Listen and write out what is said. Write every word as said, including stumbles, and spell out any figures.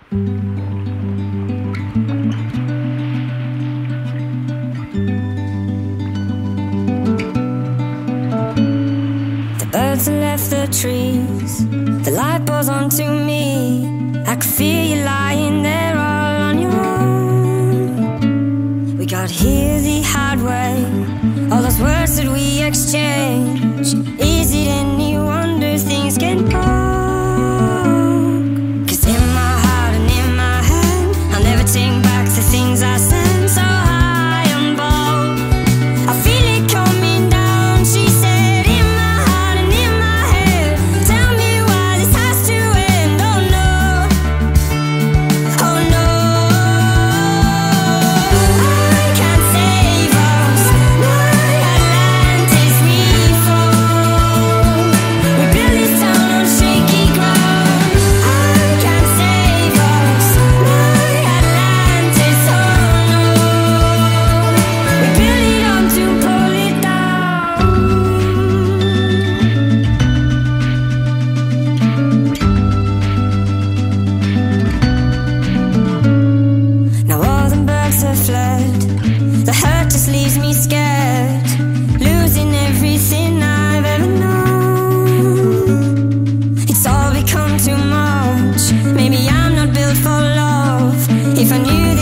Birds have left the trees, the light pours onto me. I can feel you lying there all on your own. We got here the hard way, all those words that we exchange. Is it any wonder things get broke? 'Cause in my heart and in my head, I'll never take back the things I said. So high and bold, I feel it coming down, she said. The hurt just leaves me scared, losing everything I've ever known. It's all become too much. Maybe I'm not built for love. If I knew